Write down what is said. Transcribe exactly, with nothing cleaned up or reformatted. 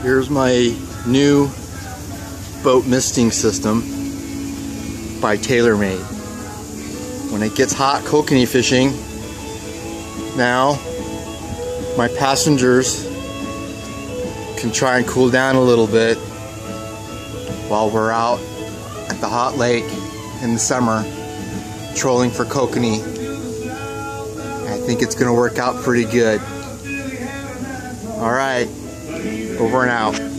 Here's my new boat misting system by TaylorMade. When it gets hot kokanee fishing, now my passengers can try and cool down a little bit while we're out at the hot lake in the summer trolling for kokanee. I think it's gonna work out pretty good. All right, over and out.